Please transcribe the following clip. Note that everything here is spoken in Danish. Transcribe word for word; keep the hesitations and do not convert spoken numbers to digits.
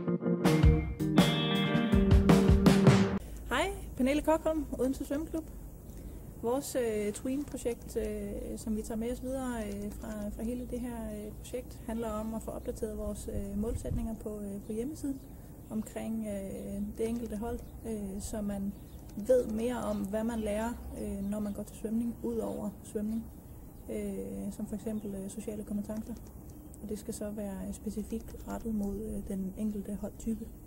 Hej, Pernille Kokholm, Odense Svømmeklub. Vores øh, Tween-projekt, øh, som vi tager med os videre øh, fra, fra hele det her øh, projekt, handler om at få opdateret vores øh, målsætninger på, øh, på hjemmesiden omkring øh, det enkelte hold, øh, så man ved mere om, hvad man lærer, øh, når man går til svømning, ud over svømning, øh, som for eksempel øh, sociale kompetencer. Og det skal så være specifikt rettet mod øh, den enkelte holdtype.